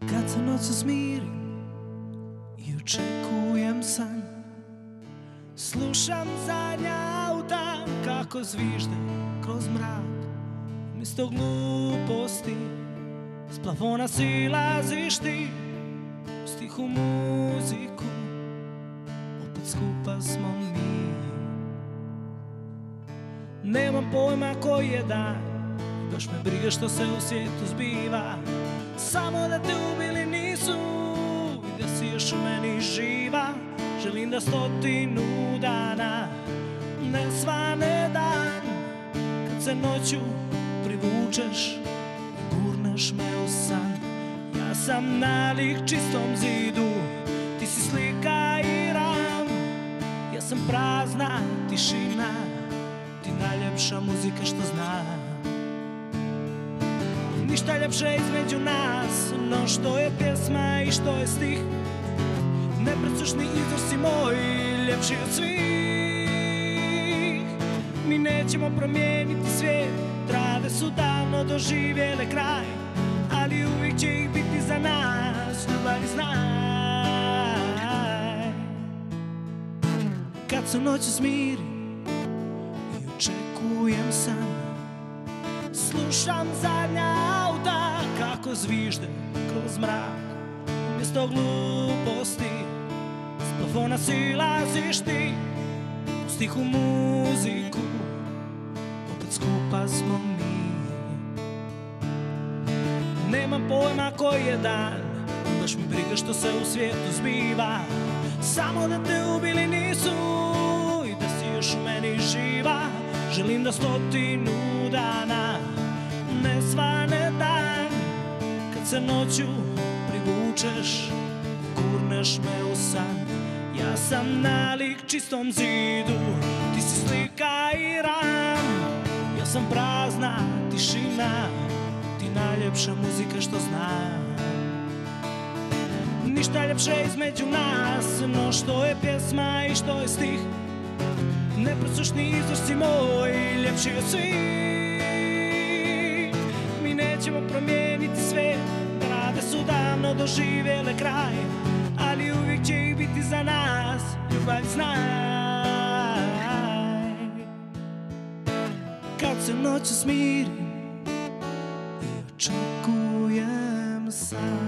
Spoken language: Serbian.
Kad se noću smirim i očekujem san, slušam zadnja auta kako zvižde kroz mrak. Umjesto gluposti s plafona silaziš ti, uz tihu muziku opet skupa smo mi. Nemam pojma koji je dan, baš me briga što se u svijetu zbiva. Samo da te ubili nisu i da si još u meni živa. Želim da 100 dana ne svane dan, kad se noću privučeš i gurneš me u san. Ja sam nalik čistom zidu, ti si slika i ram. Ja sam prazna tišina, ti najljepša muzika što znam. Ništa ljepše između nas, no što je pjesma i što je stih. Nepresušni izvor si moj, ljepši od svih. Mi nećemo promijeniti svijet, trave su davno doživjele kraj, ali uvijek će ih biti za nas, ljubavi znaj. Kad se noću smirim i očekujem san, slušam zadnja auta kako zvižde kroz mrak. Umjesto gluposti s plafona silaziš ti, uz tihu muziku opet skupa smo mi. Nemam pojma koji je dan, baš mi briga što se u svijetu zbiva. Samo da te ubili nisu i da si još u meni živa. Želim da 100 dana ne svane dan, kad se noću privučeš, gurneš me u san. Ja sam nalik čistom zidu, ti si slika i ram. Ja sam prazna tišina, ti najljepša muzika što znam. Ništa ljepše između nas, no što je pjesma i što je stih. Nepresušni izvor si moj, ljepši od svih. Mi nećemo promijeniti svijet, trave su davno doživjele kraj, ali uvijek će ih biti za nas, ljubav znaj. Kad se noću smirim i očekujem san.